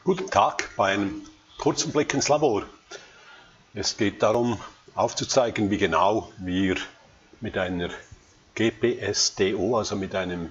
Guten Tag bei einem kurzen Blick ins Labor. Es geht darum aufzuzeigen, wie genau wir mit einer GPS-DO, also mit einer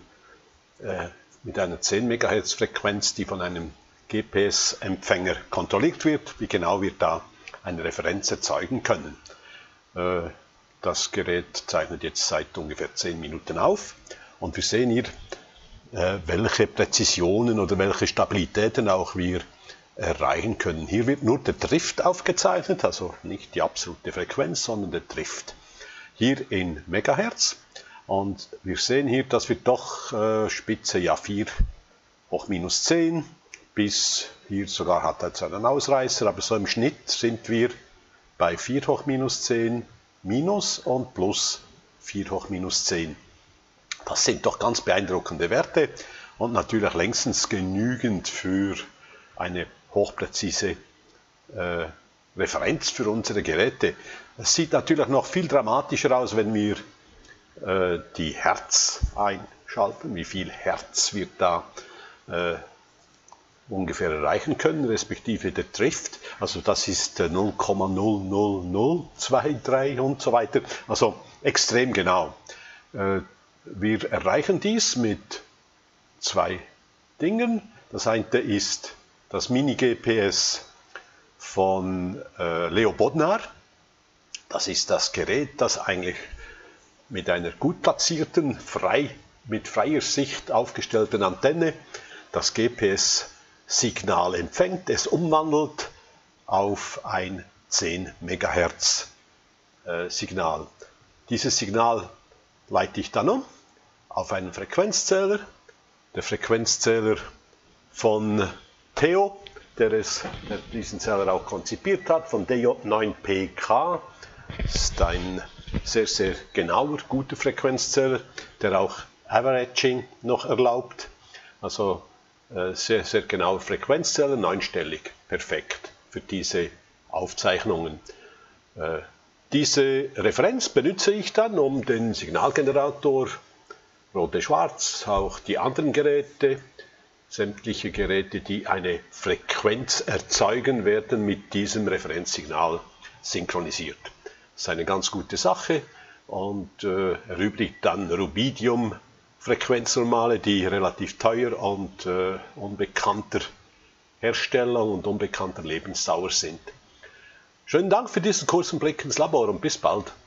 10 MHz Frequenz, die von einem GPS-Empfänger kontrolliert wird, wie genau wir da eine Referenz erzeugen können. Das Gerät zeichnet jetzt seit ungefähr 10 Minuten auf und wir sehen hier, welche Präzisionen oder welche Stabilitäten auch wir erreichen können. Hier wird nur der Drift aufgezeichnet, also nicht die absolute Frequenz, sondern der Drift. Hier in Megahertz. Und wir sehen hier, dass wir doch Spitze 4 hoch minus 10 bis hier sogar hat er einen Ausreißer, aber so im Schnitt sind wir bei 4 hoch minus 10 minus und plus 4 hoch minus 10. Das sind doch ganz beeindruckende Werte und natürlich längstens genügend für eine hochpräzise Referenz für unsere Geräte. Es sieht natürlich noch viel dramatischer aus, wenn wir die Hertz einschalten, wie viel Hertz wir da ungefähr erreichen können, respektive der Drift. Also das ist 0,00023 und so weiter, also extrem genau. Wir erreichen dies mit zwei Dingen. Das eine ist das Mini-GPS von Leo Bodnar. Das ist das Gerät, das eigentlich mit einer gut platzierten, mit freier Sicht aufgestellten Antenne das GPS-Signal empfängt, es umwandelt auf ein 10 MHz Signal. Dieses Signal leite ich dann um auf einen Frequenzzähler. Der Frequenzzähler von Theo, der diesen Zähler auch konzipiert hat, von DJ9PK, ist ein sehr, sehr genauer, guter Frequenzzähler, der auch Averaging noch erlaubt. Also sehr, sehr genauer Frequenzzähler, 9-stellig, perfekt für diese Aufzeichnungen. Diese Referenz benutze ich dann, um den Signalgenerator Rode-Schwarz, auch die anderen Geräte, sämtliche Geräte, die eine Frequenz erzeugen, werden mit diesem Referenzsignal synchronisiert. Das ist eine ganz gute Sache und erübrigt dann Rubidium-Frequenznormale, die relativ teuer und unbekannter Herstellung und unbekannter Lebensdauer sind. Schönen Dank für diesen kurzen Blick ins Labor und bis bald.